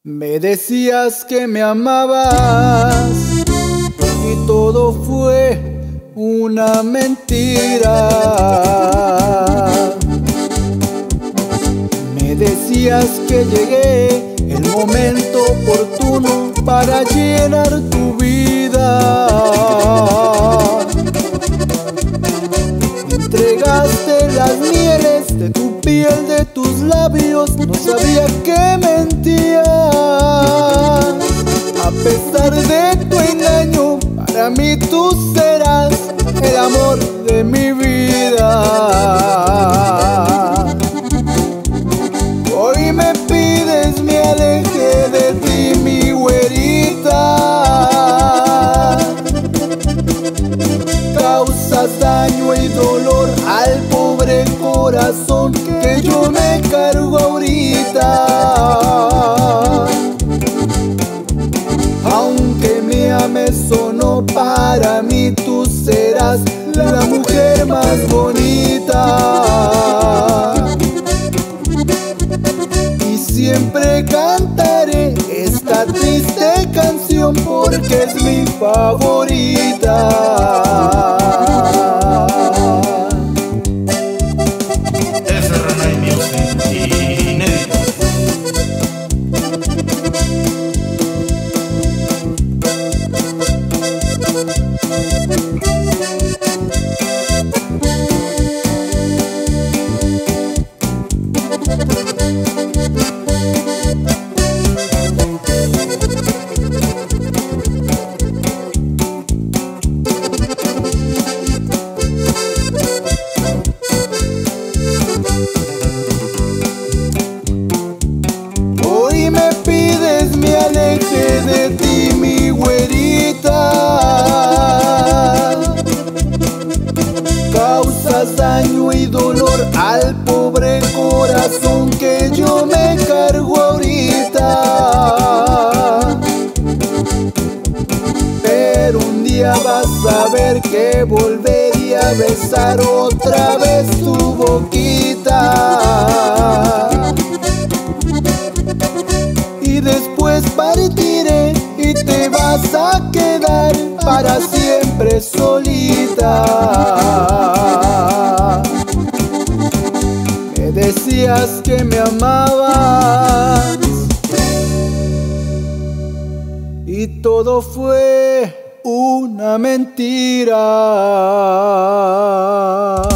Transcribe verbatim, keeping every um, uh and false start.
Me decías que me amabas y todo fue una mentira. Me decías que llegué el momento oportuno para llenar tu vida. Entregaste las mieles de tu piel, de tus labios, no sabía que mentías. A pesar de tu engaño, para mí tú serás el amor de mi vida. Hoy me pides me aleje de ti, mi güerita. Causas daño y dolor al pobre corazón que yo me cargo ahorita. Aunque me ames o no, para mí tú serás la mujer más bonita. Y siempre cantaré esta triste canción porque es mi favorita. Hoy me pides me aleje de ti, mi güerita. Causas daño y dolor al pobre corazón que yo me cargo ahorita. Pero un día vas a ver que volvería a besar otra vez tu boquita. Y después partiré y te vas a quedar para siempre solita. Me decías que me amabas y todo fue una mentira.